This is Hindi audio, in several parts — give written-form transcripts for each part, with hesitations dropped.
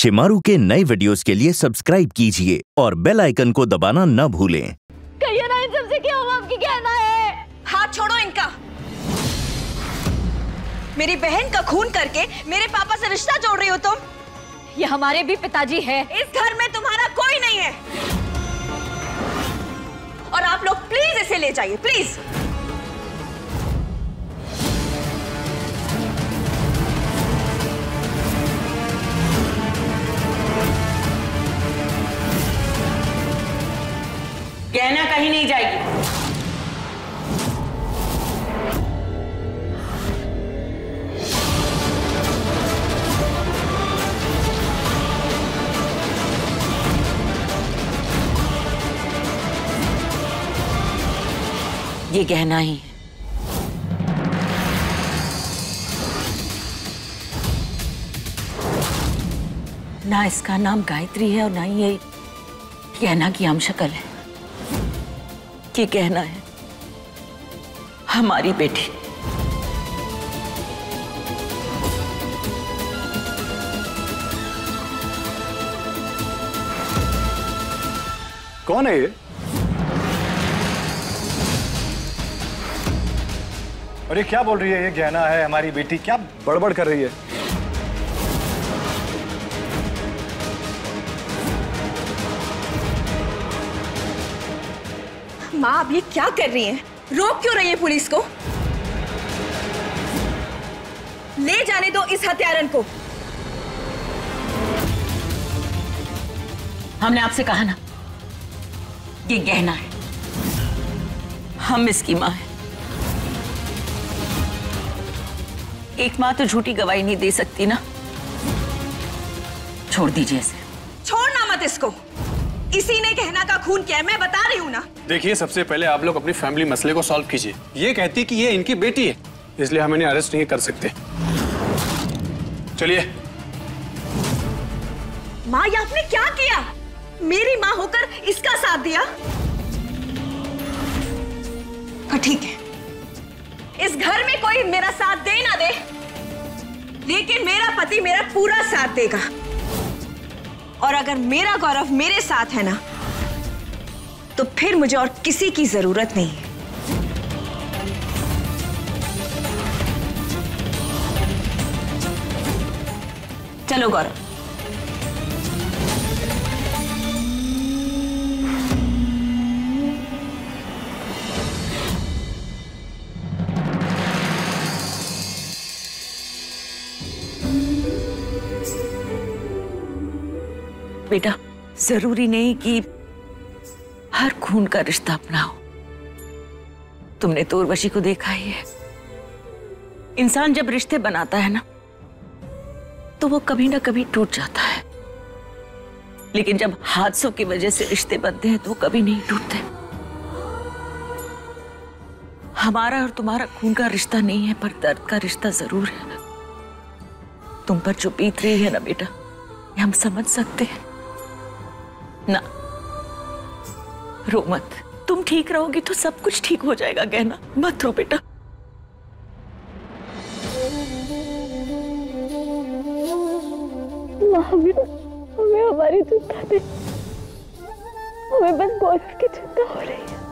शेमारू के नए वीडियोस के लिए सब्सक्राइब कीजिए और बेल आइकन को दबाना न भूलें। कहिए ना इन सबसे क्या उमंग की कहना है? हाथ छोड़ो इनका। मेरी बहन का खून करके मेरे पापा से रिश्ता जोड़ रही हो तुम। ये हमारे भी पिताजी है। इस घर में तुम्हारा कोई नहीं है और आप लोग प्लीज इसे ले जाइए, प्लीज। गहना कहीं नहीं जाएगी। ये गहना ही है। ना इसका नाम गायत्री है और ना ही ये गहना की आम शक्ल है। ये गहना है हमारी बेटी। कौन है ये? और ये क्या बोल रही है? ये गहना है हमारी बेटी, क्या बड़बड़ कर रही है? माँ अब ये क्या कर रही हैं? रोक क्यों रही है पुलिस को? ले जाने दो इस हत्यारन को। हमने आपसे कहा ना, ये गहना है, हम इसकी माँ हैं। एक माँ तो झूठी गवाही नहीं दे सकती ना। छोड़ दीजिए इसे। छोड़ना मत इसको। इसी ने गहना का खून किया है, मैं बता रही हूँ ना। देखिए, सबसे पहले आप लोग अपनी फैमिली मसले को सॉल्व कीजिए। ये कहती है कि ये इनकी बेटी है, इसलिए हम इन्हें अरेस्ट नहीं कर सकते। चलिए। माँ, ये आपने क्या किया? मेरी माँ होकर इसका साथ दिया? तो ठीक है, इस घर में कोई मेरा साथ दे ना दे, लेकिन मेरा पति मेरा पूरा साथ देगा। और अगर मेरा गौरव मेरे साथ है ना, तो फिर मुझे और किसी की जरूरत नहीं है। चलो गौरव। बेटा, जरूरी नहीं कि हर खून का रिश्ता अपनाओ। तुमने तो उर्वशी को देखा ही है। इंसान जब रिश्ते बनाता है ना, तो वो कभी ना कभी टूट जाता है, लेकिन जब हादसों की वजह से रिश्ते बनते हैं तो वो कभी नहीं टूटते। हमारा और तुम्हारा खून का रिश्ता नहीं है, पर दर्द का रिश्ता जरूर है। तुम पर जो बीत रही है ना बेटा, ये हम समझ सकते हैं ना। रो मत, तुम ठीक रहोगी तो सब कुछ ठीक हो जाएगा। गहना, मत रो बेटा। हमें हमारी चिंता नहीं, हमें बस गौरव की चिंता हो रही है।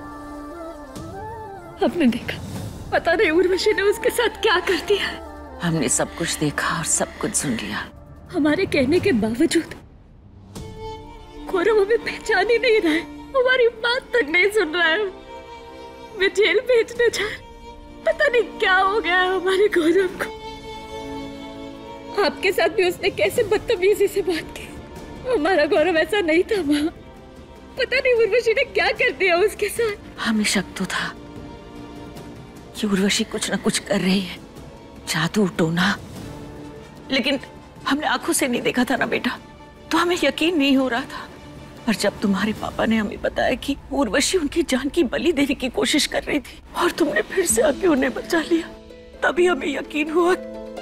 हमने देखा, पता नहीं उर्वशी ने उसके साथ क्या कर दिया। हमने सब कुछ देखा और सब कुछ सुन लिया। हमारे कहने के बावजूद गौरव हमें पहचान ही नहीं रहा है, हमारी बात तक नहीं सुन रहा है। मैं जेल भेजने जा, पता नहीं क्या हो गया है हमारे गौरव को। आपके साथ भी उसने कैसे बदतमीजी से बात की। हमारा गौरव ऐसा नहीं था माँ, पता नहीं उर्वशी ने क्या कर दिया उसके साथ। हमें शक तो था कि उर्वशी कुछ न कुछ कर रही है, जादू टोना, लेकिन हमने आंखों से नहीं देखा था ना बेटा, तो हमें यकीन नहीं हो रहा था। पर जब तुम्हारे पापा ने हमें बताया कि उर्वशी उनकी जान की बलि देने की कोशिश कर रही थी और तुमने फिर से आके उन्हें बचा लिया, तभी हमें यकीन हुआ।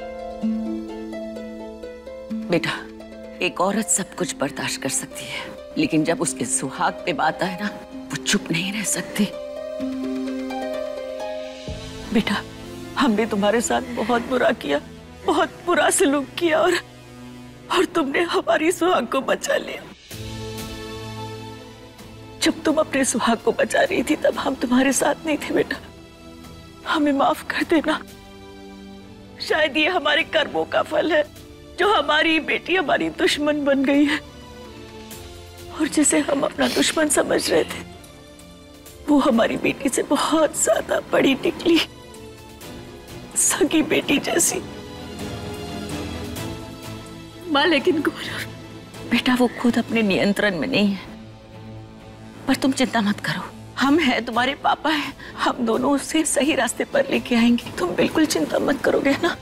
बेटा, एक औरत सब कुछ बर्दाश्त कर सकती है, लेकिन जब उसके सुहाग पे बात आए ना, वो चुप नहीं रह सकती। बेटा, हमने तुम्हारे साथ बहुत बुरा किया, बहुत बुरा सलूक किया, और तुमने हमारी सुहाग को बचा लिया। जब तुम अपने सुहाग को बचा रही थी तब हम तुम्हारे साथ नहीं थे बेटा। हमें माफ कर देना। शायद ये हमारे कर्मों का फल है जो हमारी बेटी हमारी दुश्मन बन गई है, और जिसे हम अपना दुश्मन समझ रहे थे वो हमारी बेटी से बहुत ज्यादा बड़ी निकली, सगी बेटी जैसी। माँ लेकिन गौरव बेटा वो खुद अपने नियंत्रण में नहीं है, पर तुम चिंता मत करो, हम हैं, तुम्हारे पापा हैं, हम दोनों उसे सही रास्ते पर लेके आएंगे। तुम बिल्कुल चिंता मत करो गहना।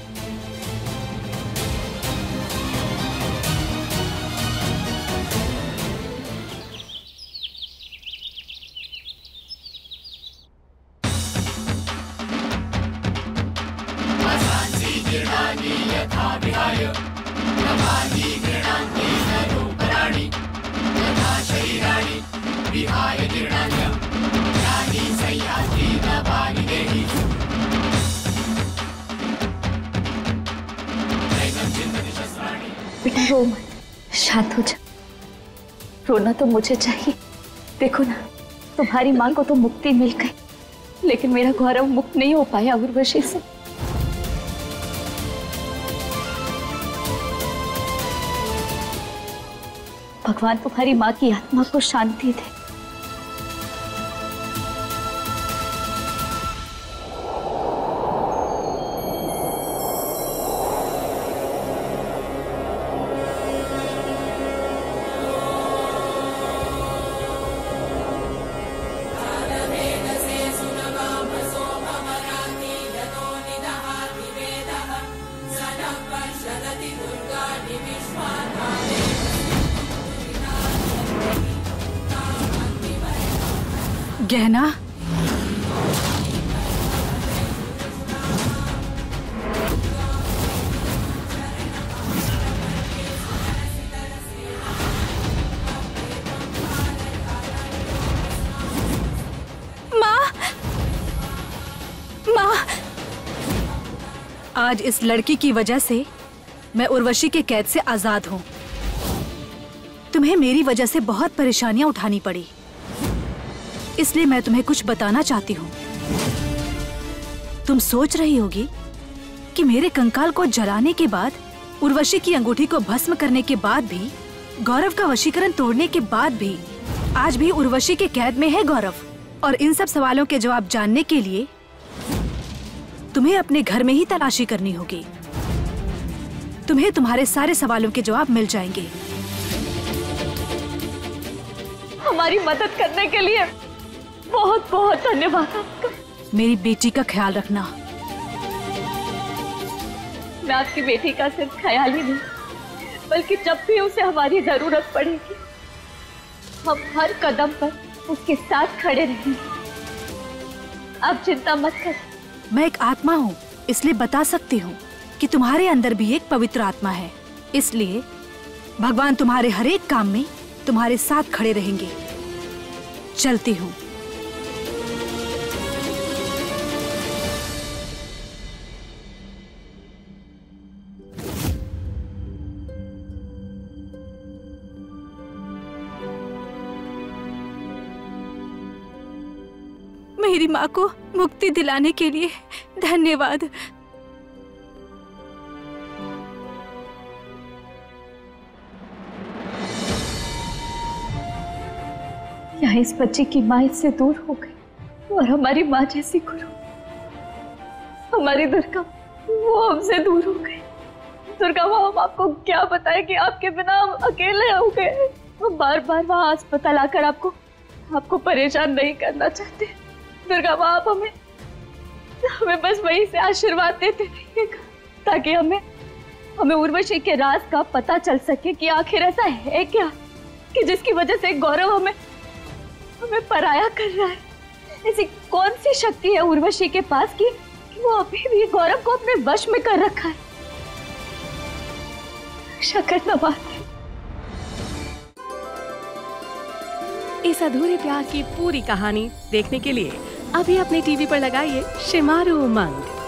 बेटा रो मत, शांत हो जा। रोना तो मुझे चाहिए। देखो ना, तुम्हारी माँ को तो मुक्ति मिल गई, लेकिन मेरा गौरव मुक्त नहीं हो पाया उर्वशी से। भगवान तुम्हारी माँ की आत्मा को शांति दे। गहना, आज इस लड़की की वजह से मैं उर्वशी के कैद से आजाद हूँ। तुम्हें मेरी वजह से बहुत परेशानियां उठानी पड़ी, इसलिए मैं तुम्हें कुछ बताना चाहती हूँ। तुम सोच रही होगी कि मेरे कंकाल को जलाने के बाद, उर्वशी की अंगूठी को भस्म करने के बाद भी, गौरव का वशीकरण तोड़ने के बाद भी आज भी उर्वशी के कैद में है गौरव। और इन सब सवालों के जवाब जानने के लिए तुम्हें अपने घर में ही तलाशी करनी होगी। तुम्हें तुम्हारे सारे सवालों के जवाब मिल जाएंगे। हमारी मदद करने के लिए बहुत बहुत धन्यवाद आपका। मेरी बेटी का ख्याल रखना। मैं आपकी बेटी का सिर्फ ख्याल ही नहीं, बल्कि जब भी उसे हमारी जरूरत पड़ेगी हम हर कदम पर उसके साथ खड़े रहेंगे। आप चिंता मत करें। मैं एक आत्मा हूँ, इसलिए बता सकती हूँ कि तुम्हारे अंदर भी एक पवित्र आत्मा है। इसलिए भगवान तुम्हारे हर एक काम में तुम्हारे साथ खड़े रहेंगे। चलती हूँ। मेरी माँ को मुक्ति दिलाने के लिए धन्यवाद। यहाँ इस बच्चे की माँ इससे दूर हो गई और हमारी माँ जैसी गुरु हमारी दुर्गा, वो हमसे दूर हो गई। दुर्गा माँ, हम आपको क्या बताएं कि आपके बिना हम अकेले हो गए। हम बार बार वहाँ अस्पताल आकर आपको परेशान नहीं करना चाहते। दुर्गा माँ, आप हमें बस वहीं से आशीर्वाद देते रहिएगा, ताकि हमें उर्वशी के राज का पता चल सके कि आखिर ऐसा है क्या कि जिसकी वजह से गौरव हमें पराया कर रहा है। ऐसी कौन सी शक्ति है उर्वशी के पास कि वो अभी भी गौरव को अपने वश में कर रखा है। शकरनवाद। इस अधूरे प्यार की पूरी कहानी देखने के लिए अभी अपने टीवी पर लगाइए शेमारू उमंग।